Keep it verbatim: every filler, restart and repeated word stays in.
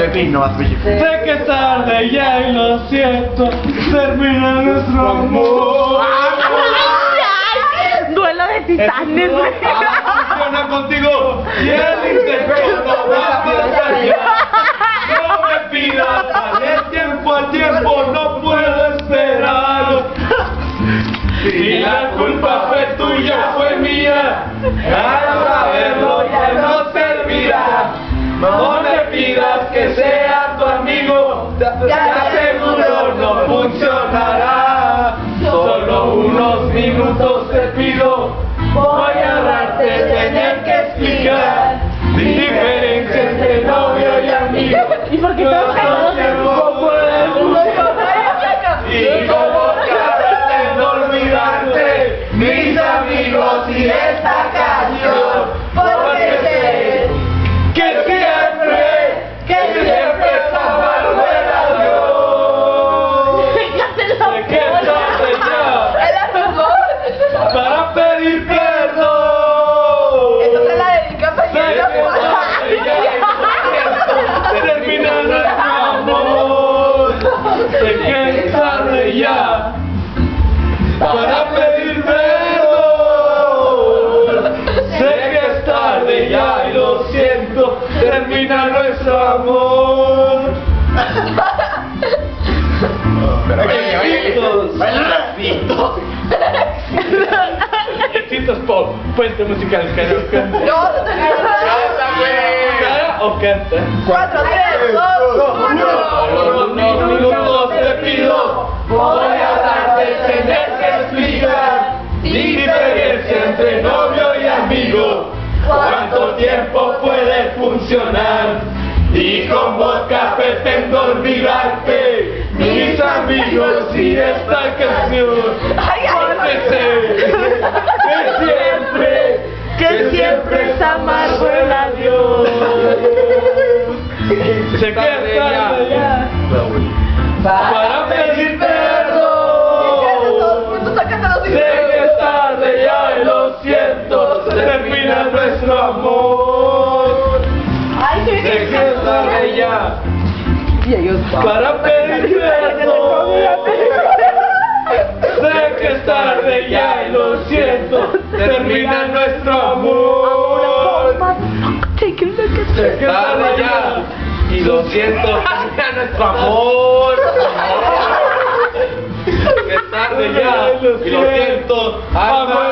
pepino más bello. Sé que es tarde ya y lo siento, termina nuestro amor. Duelo de titanes, güey. Funciona contigo y el intento no va a pasar ya. No me pidas darle tiempo al tiempo, no puedo esperar. Si la culpa fue tuya, fue mía, al saberlo ya no servirá. No me pidas que sea tu amigo, te aseguro no funcionará. Solo unos minutos te pido, voy a darte tener que explicar diferencia entre novio y amigo. ¿Y por qué no todos tiempo puede funcionar? Y como cada no olvidarte, mis amigos y esta canción, porque sé que siempre, que siempre es amar el adiós. Sé que es tarde ya para pedir perdón. Esa se la dedicas a Sé que es tarde ya, termina nuestro amor. Sé que es tarde ya para pedir perdón. Sé que es tarde ya y lo siento, termina nuestro amor. Éxitos. Éxitos pop, puente musical, karaoke. No, no te ¿Cara o canta? Cuatro, tres, dos, uno. Por unos minutos te pido, voy a darte tener que explicar diferencia entre novio y amigo. ¿Cuánto tiempo puede funcionar? Y con vodka pretendo olvidarte, mis amigos y esta canción. Porque sé que siempre, que siempre es amargo el adiós. Se queda ya para pedir perdón. Sé que es tarde ya y lo siento, termina nuestro amor. Sé que es tarde ya para pedir perdón. Sé que es tarde ya y lo siento, termina nuestro amor. Sé que es tarde ya y lo siento, termina nuestro amor. Que es tarde ya y lo siento, amo